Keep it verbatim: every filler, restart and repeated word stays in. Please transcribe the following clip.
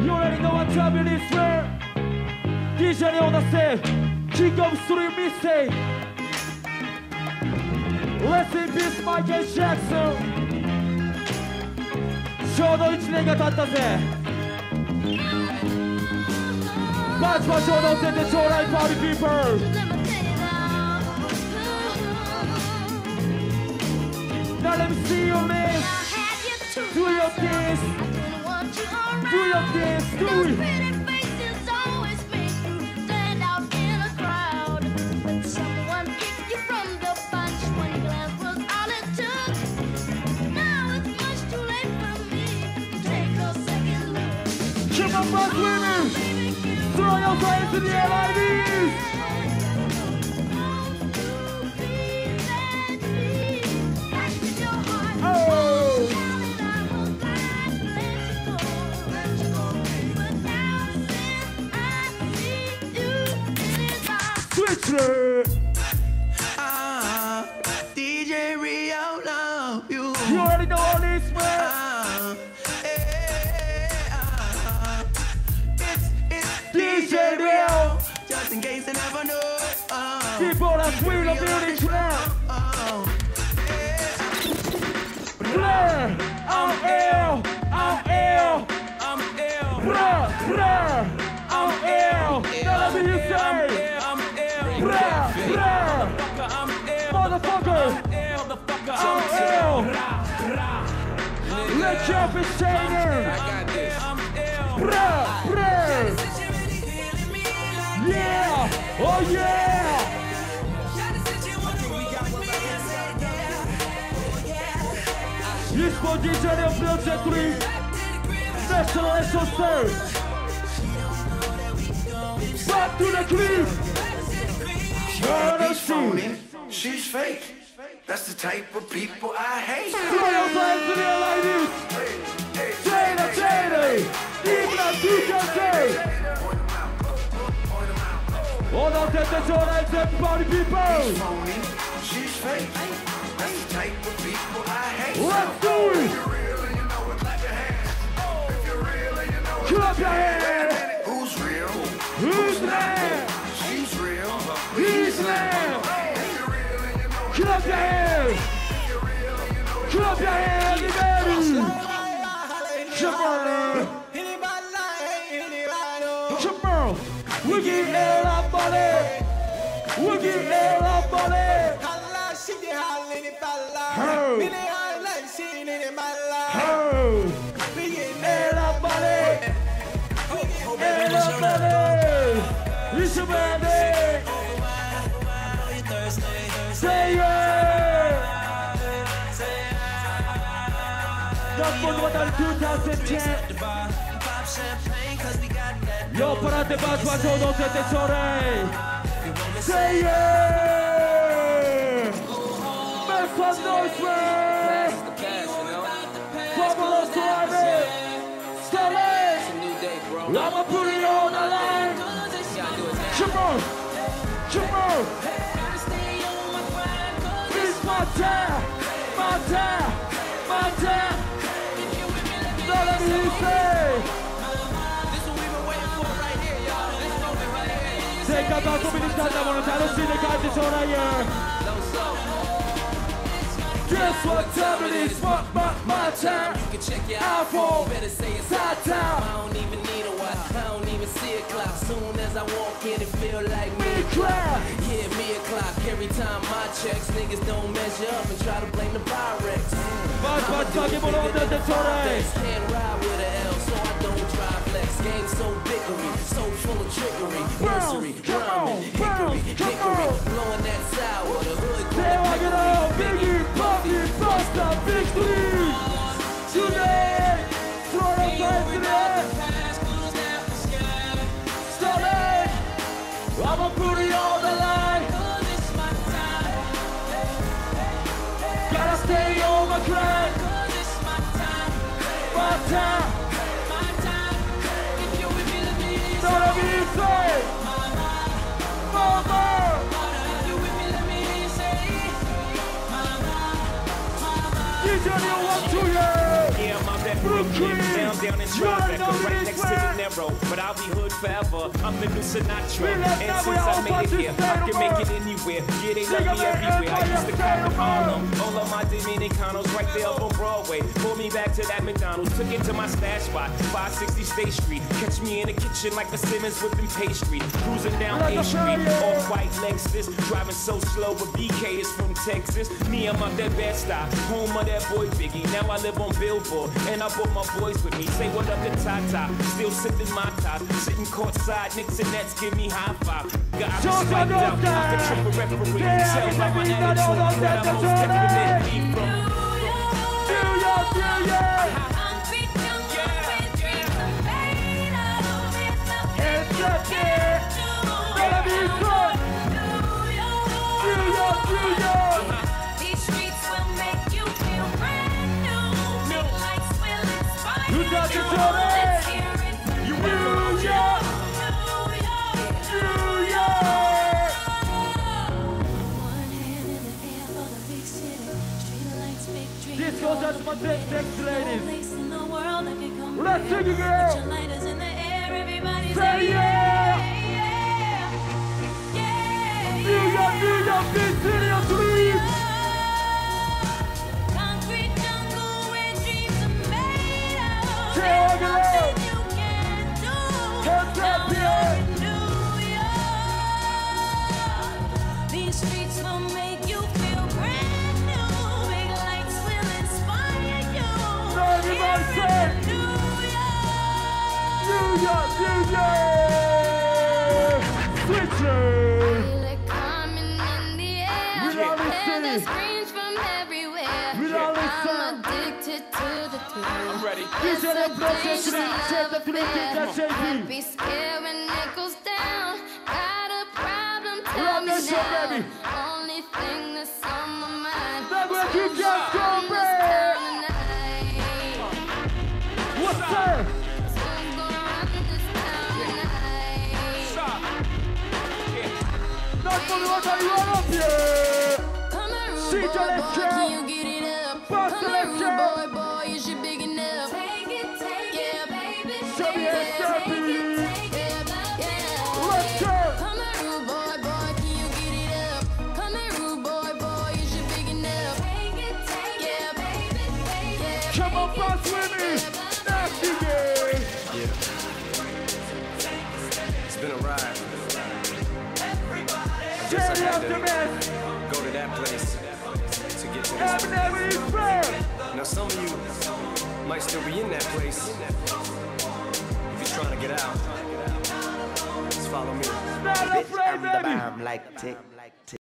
You already know what time it is, man. D J on the stage. King of Studio Mistake. Rest in peace, Michael Jackson. ちょうどいちねんが経ったぜ。パチパチを乗せてちょうだい、パーティーピーポー。Now let me see your lips. Do your dance. Do your dance. Do it. Come on, bus women. Throw your hands in the air like this. Uh, D J Rio, love you. You already know all this, man. Uh, eh, uh, it's it's D J Rio. Just in case you never know. Uh, People that sweet the building now. Uh, Blair, I'm ill, I'm ill, I'm ill. Blair, Blair, I'm ill. Now let me hear you say. I'm ill. Blair, Blair, I'm ill. motherfucker. ill. The fucker. I'm ill. Let your be saying. I got this. I'm ill. Blair, Blair. Yeah, oh yeah. This for D J of Project three. National S O Stage. Back to the clip. She's phony, she's fake. That's the type of people I hate. Throw your hands in the air like this. Jada, Jada. Even a D J. Hold on, take the show, let's everybody people. She's phony, she's fake. That's the type of people I hate. Let's do it. Clap your hands. Who's real? Who's there? She's real. He's there. Clap your hands. Clap your hands, baby. Come on. Come on. We get air up money. We get air up money. Oh. Oh. Air up money. Air up money. It's a man. Say yeah. That's what we done twenty ten. Yo, parate baš baš odnosete čorej. Say yeah. Make some noise, man. Fabulous Friday. Stay. I'ma put it on the line. Come on. Come on. It's my time. My time. My time. Now let me say. Take out the community that want to see the guys that's on here. Guess what time it is? My, my, my time. You can check your iPhone. Better say it's Side time. I don't even need a watch. I don't even see a clock. Soon as I walk in, it feel like me. Clap. Yeah, me o'clock. Every time my checks, niggas don't measure up and try to blame the Pyrex. But, but, talking about all that's all right. Can't ride with an L, so I don't drive flex. Game so biggery, so full of trickery. Nursery, drumming, hickory, hickory. Blowing that sour, the hood. There I get all Biggie, Puffy, Busta, victory. Today, throw your hands in the air. Stop it. I'ma put it on the line. Gotta stay on my grind. My time. Don't let me say. Mama. D J, you want to hear? Yeah, my rep Brooklyn. Now I'm down in Tribeca, right next to the Narrow. But I'll be hood forever. I'm the new Sinatra. And since I made it here, I can make it anywhere. Yeah, they love me everywhere. I used to come to Harlem. All of my Dominicanos right there up on Broadway. Pulled me back to that McDonald's. Took it to my stash spot, five sixty State Street. Catch me in the kitchen like the Simmons whipping pastry. Cruising down A Street, off-white Lexus. Driving so slow, but B K is from Texas. Me, I'm out that Bed-Stuy, home of that boy Biggie. Now I live on Billboard, and I brought my boys with me. Say what up to Tata, still sipping my top. Sitting courtside, Knicks and Nets give me high five. Got me spiked out, I can trip a referee. Tell by my attitude that I'm most definitely from New York, New York. It's the day, gonna be fun. New York, New York. These streets will make you feel brand new. Big lights will inspire you. You got your Let's hear it for You New will, York. New York. One hand in the air for the big city. Street lights, big dreams. This goes out to my next, next No ladies. place in the world that can compare. Let's sing it, girl. Put your lighters in the air, everybody Say say yeah. yeah, yeah, New York, New York, big city of dreams. Concrete jungle where dreams are made of. Say There's it, girl. nothing you can do. Hands up, Down yeah. in New York. These streets will make you feel brand new. Big lights will inspire you. Now everybody Here say, in New York. New York, New York. Switcher. Feel it coming in the air. We love it, Hear the city. screams from everywhere. We love it, I'm city. addicted to the thrill. I'm ready. It's D J a them blood thing session. that Check the never three things that fails. J Can't P. be scared when it goes down. Got a problem, tell Love me that shit, now. baby. Only thing that's on my mind. Now we're So keep just I'm going, this babe. town tonight. What's up? So I'm gonna run this town tonight. Stop. Not for the one that you run up here. Come on, rude See, boy, John, let's boy, go. can you get it up? Bust Come it, on, let's rude go. boy, boy, is you big enough? Take it, take Yeah, it, baby. Show me a step, Take baby. it, take it. Yeah, yeah. Let's go. Come on, rude boy, boy, can you get it up? Come on, rude boy, boy, is you big enough? Take it, take Yeah, it, baby, baby. Yeah, Come on, boss with me. Nasty girl. Yeah. It's been a ride. I guess I Cherry had of the to mess. go to that place to get to this. Eminem is first. Now some of you might still be in that place. If you're trying to get out, just follow me. Not afraid, baby. like tick.